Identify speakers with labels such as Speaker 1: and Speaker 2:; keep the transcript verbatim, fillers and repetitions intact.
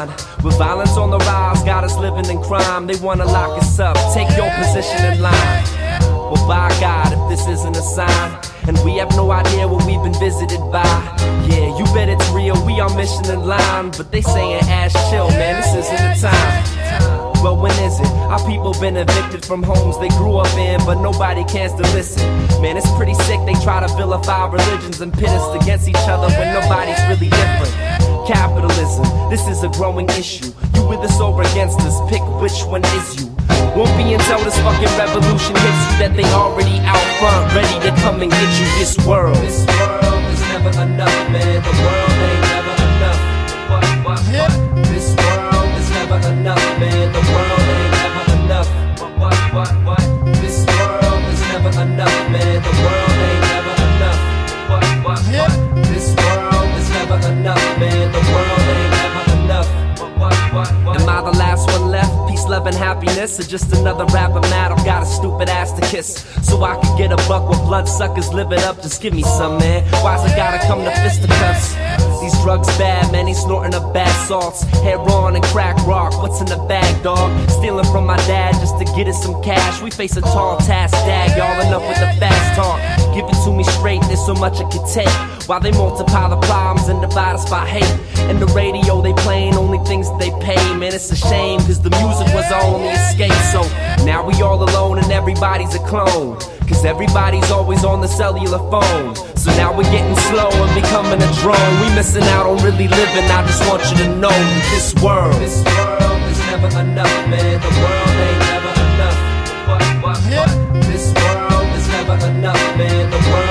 Speaker 1: mind. With violence on the rise, got us living in crime. They wanna lock us up, take your position in line. Well, by God, if this isn't a sign, and we have no idea what we've been visited by. Yeah, you bet it's real, we on mission in line. But they saying ash chill, man, this isn't the time. Well, when is it? Our people been evicted from homes they grew up in, but nobody cares to listen. Man, it's pretty sick, they try to vilify religions and pit us against each other when nobody's really different. Capitalism, this is a growing issue. You with us or against us, pick which one is you. Won't be until this fucking revolution hits you that they already out front, ready to come and get you. This world, this world is never enough, man. The world ain't never enough. What, what, what? This world is never enough, man. The world ain't never enough. What, what, what, what? This world is never enough, man. The world ain't never enough. What, what, what? This world is never enough, man. The world ain't never enough. What, what, what, what? Am I the last one left? Peace, love, and happiness, or just another rapper mad I've got a stupid ass to kiss, so I can get a buck with bloodsuckers live it up? Just give me some, man. Why's it gotta come to fisticuffs? These drugs bad, man, he's snorting up bad salts. Heroin and crack rock, what's in the bag, dog? Stealing from my dad just to get us some cash. We face a tall task, dag, y'all enough with the fast talk. Give it to me straight, there's so much I could take, while they multiply the problems and divide us by hate. And the radio, they playing only things that they pay. Man, it's a shame, cause the music was our only escape. So now we all alone and everybody's a clone, cause everybody's always on the cellular phone. So now we're getting slow and becoming a drone. We missing out on really living. I just want you to know that this world, this world is never enough, man. The world ain't never enough. What, what, what? This world is never enough, man. The world